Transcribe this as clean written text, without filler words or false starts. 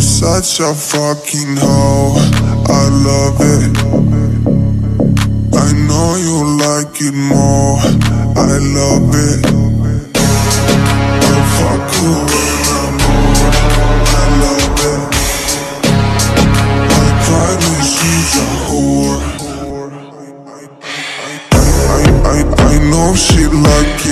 such a fucking hoe, I love it. I know you like it more, I love it. I fuck you when I'm on, I love it. I promise she's a whore. I know she like